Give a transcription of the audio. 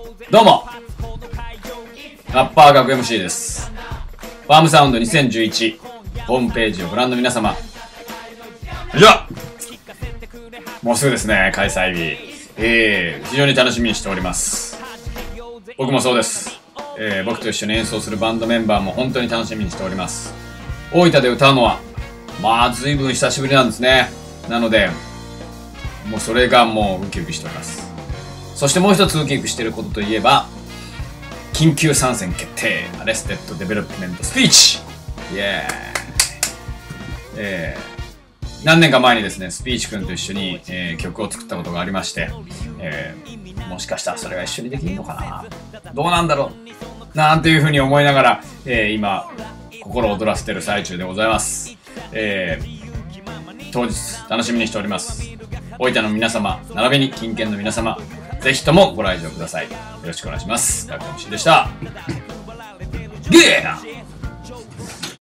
どうもラッパー学 MC です。ファームサウンド2011ホームページをご覧の皆様、じゃあもうすぐですね、開催日。非常に楽しみにしております。僕もそうです。僕と一緒に演奏するバンドメンバーも本当に楽しみにしております。大分で歌うのは随分久しぶりなんですね。なのでもうそれがもうウキウキしております。そしてもう一つウキウキしていることといえば、緊急参戦決定アレステッドデベロップメントスピーチイエーイ。何年か前にですね、スピーチ君と一緒に、曲を作ったことがありまして、もしかしたらそれが一緒にできるのかな、どうなんだろうなんていうふうに思いながら、今心躍らせてる最中でございます。当日楽しみにしております。大分の皆様並びに近県の皆様、ぜひともご来場ください。よろしくお願いします。学 MC でした。ゲー